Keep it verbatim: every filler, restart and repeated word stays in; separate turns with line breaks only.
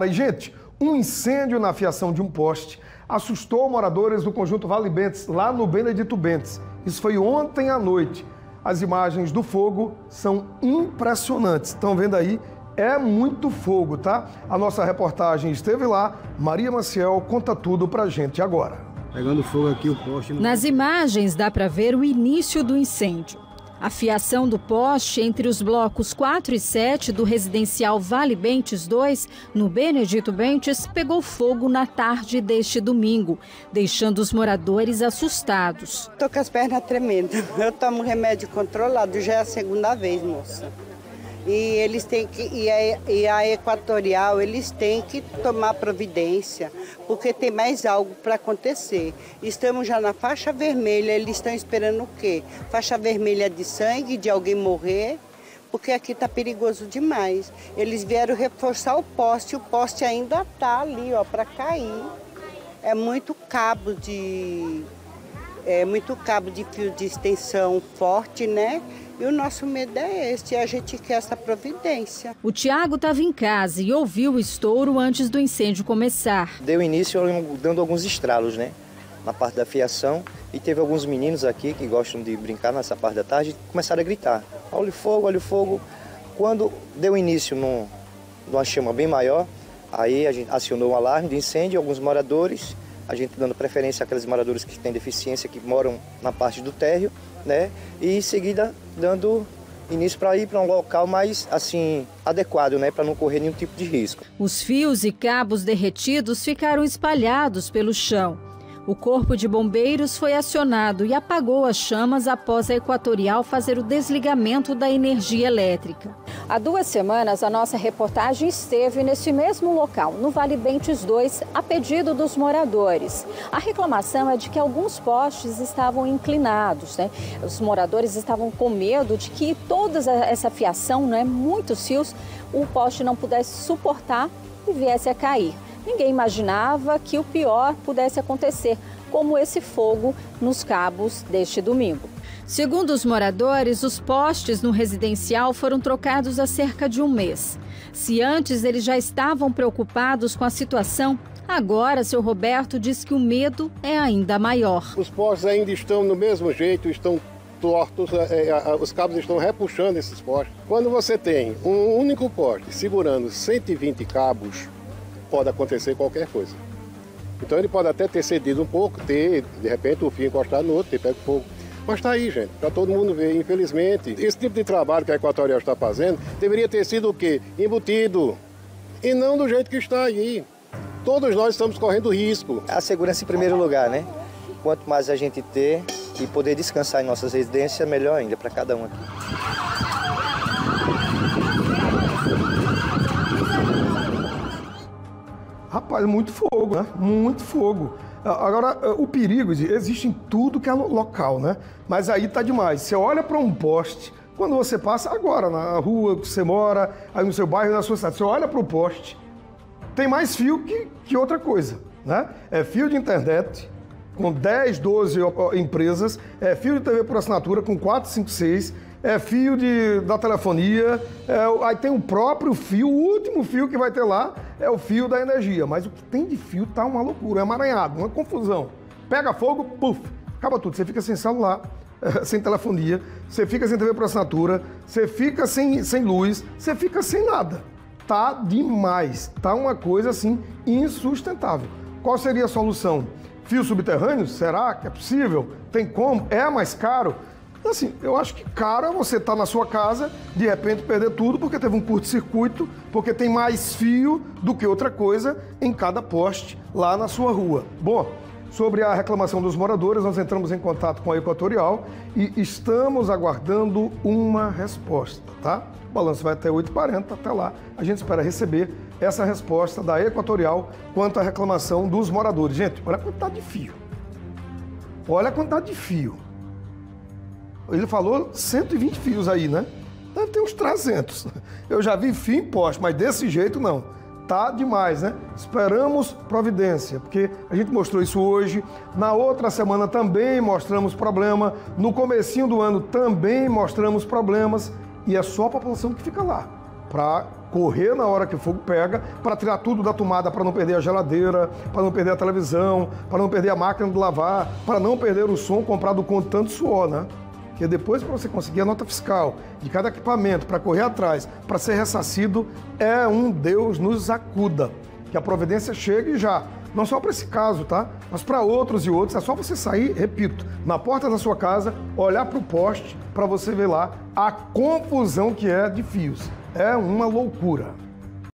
E, gente, um incêndio na fiação de um poste assustou moradores do conjunto Vale Bentes, lá no Benedito Bentes. Isso foi ontem à noite. As imagens do fogo são impressionantes. Estão vendo aí? É muito fogo, tá? A nossa reportagem esteve lá. Maria Maciel conta tudo pra gente agora.
Pegando fogo aqui o poste...
Nas imagens dá para ver o início do incêndio. A fiação do poste entre os blocos quatro e sete do residencial Vale Bentes dois, no Benedito Bentes, pegou fogo na tarde deste domingo, deixando os moradores assustados.
Estou com as pernas tremendo. Eu tomo remédio controlado, já é a segunda vez, moça. E eles têm que e a, e a Equatorial, eles têm que tomar providência, porque tem mais algo para acontecer. Estamos já na faixa vermelha, eles estão esperando o quê? Faixa vermelha de sangue, de alguém morrer, porque aqui está perigoso demais. Eles vieram reforçar o poste, o poste ainda está ali, ó, para cair. É muito cabo de é muito cabo de fio de extensão forte, né? E o nosso medo é esse, a gente quer essa providência.
O Tiago estava em casa e ouviu o estouro antes do incêndio começar.
Deu início dando alguns estralos, né? Na parte da fiação. E teve alguns meninos aqui que gostam de brincar nessa parte da tarde e começaram a gritar. Olha o fogo, olha o fogo. Quando deu início num, numa chama bem maior, aí a gente acionou um alarme de incêndio, alguns moradores, a gente dando preferência àqueles moradores que têm deficiência, que moram na parte do térreo, né? E em seguida dando início para ir para um local mais assim adequado, né, para não correr nenhum tipo de risco.
Os fios e cabos derretidos ficaram espalhados pelo chão. O corpo de bombeiros foi acionado e apagou as chamas após a Equatorial fazer o desligamento da energia elétrica. Há duas semanas, a nossa reportagem esteve nesse mesmo local, no Vale Bentes dois, a pedido dos moradores. A reclamação é de que alguns postes estavam inclinados, né? Os moradores estavam com medo de que toda essa fiação, né, muitos fios, o poste não pudesse suportar e viesse a cair. Ninguém imaginava que o pior pudesse acontecer, como esse fogo nos cabos deste domingo. Segundo os moradores, os postes no residencial foram trocados há cerca de um mês. Se antes eles já estavam preocupados com a situação, agora seu Roberto diz que o medo é ainda maior.
Os postes ainda estão no mesmo jeito, estão tortos, os cabos estão repuxando esses postes. Quando você tem um único poste segurando cento e vinte cabos, pode acontecer qualquer coisa. Então ele pode até ter cedido um pouco, ter, de repente, o fio encostado no outro, ter pego fogo. Mas está aí, gente, para todo mundo ver. Infelizmente, esse tipo de trabalho que a Equatorial está fazendo deveria ter sido o quê? Embutido. E não do jeito que está aí. Todos nós estamos correndo risco.
A segurança em primeiro lugar, né? Quanto mais a gente ter e poder descansar em nossas residências, melhor ainda para cada um aqui.
Rapaz, muito fogo, né? Muito fogo. Agora, o perigo, existe em tudo que é local, né? Mas aí tá demais. Você olha para um poste, quando você passa agora na rua que você mora, aí no seu bairro, na sua cidade, você olha para o poste, tem mais fio que, que outra coisa, né? É fio de internet, com dez, doze empresas, é fio de T V por assinatura com quatro, cinco, seis, é fio de, da telefonia, é, aí tem o próprio fio, o último fio que vai ter lá é o fio da energia. Mas o que tem de fio tá uma loucura, é emaranhado, uma confusão. Pega fogo, puf, acaba tudo. Você fica sem celular, sem telefonia, você fica sem T V por assinatura, você fica sem, sem luz, você fica sem nada. Tá demais, tá uma coisa assim insustentável. Qual seria a solução? Fios subterrâneos? Será que é possível? Tem como? É mais caro? Assim, eu acho que caro é você estar na sua casa, de repente perder tudo porque teve um curto-circuito, porque tem mais fio do que outra coisa em cada poste lá na sua rua. Bom, sobre a reclamação dos moradores, nós entramos em contato com a Equatorial e estamos aguardando uma resposta, tá? O balanço vai até oito e quarenta, até lá a gente espera receber essa resposta da Equatorial quanto à reclamação dos moradores. Gente, olha a quantidade de fio. Olha a quantidade de fio. Ele falou cento e vinte fios aí, né? Deve ter uns trezentos. Eu já vi fio em poste, mas desse jeito não. Tá demais, né? Esperamos providência, porque a gente mostrou isso hoje. Na outra semana também mostramos problema. No comecinho do ano também mostramos problemas. E é só a população que fica lá. para correr na hora que o fogo pega, para tirar tudo da tomada, para não perder a geladeira, para não perder a televisão, para não perder a máquina de lavar, para não perder o som comprado com tanto suor, né? Porque depois, para você conseguir a nota fiscal de cada equipamento, para correr atrás, para ser ressarcido, é um Deus nos acuda. Que a providência chegue já. Não só para esse caso, tá? Mas para outros e outros. É só você sair, repito, na porta da sua casa, olhar para o poste, para você ver lá a confusão que é de fios. É uma loucura.